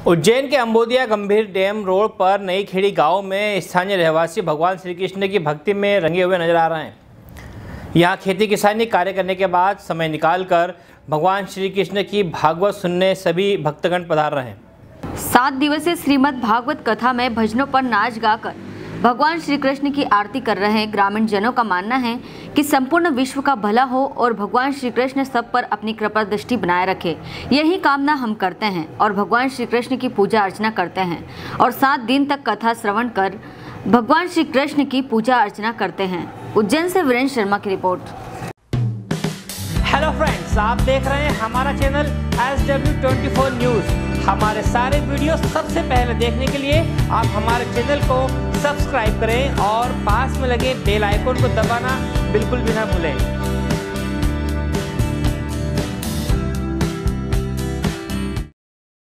उज्जैन के अंबोदिया गंभीर dam road पर नई खेड़ी गांव में स्थानीय रहवासी भगवान श्री कृष्ण की भक्ति में रंगे हुए नजर आ रहे हैं। यहां खेती किसानी कार्य करने के बाद समय निकालकर भगवान श्री कृष्ण की भागवत सुनने सभी भक्तगण पधार रहे हैं। 7 दिवसीय श्रीमद् भागवत कथा में भजनों पर नाच गाकर भगवान श्री कृष्ण की आरती कर रहे ग्रामीण जनों का मानना है कि संपूर्ण विश्व का भला हो और भगवान श्री कृष्ण सब पर अपनी कृपा दृष्टि बनाए रखे, यही कामना हम करते हैं और भगवान श्री कृष्ण की पूजा अर्चना करते हैं और 7 दिन तक कथा श्रवण कर भगवान श्री कृष्ण की पूजा अर्चना करते हैं। उज्जैन से वीरेंद्र शर्मा की रिपोर्ट। हेलो फ्रेंड्स, आप देख रहे हैं हमारा चैनल SW24 न्यूज़। हमारे सारे वीडियो सबसे पहले देखने के लिए आप हमारे चैनल को सब्सक्राइब करें और पास में लगे बेल आइकन को दबाना बिल्कुल भी ना भूलें।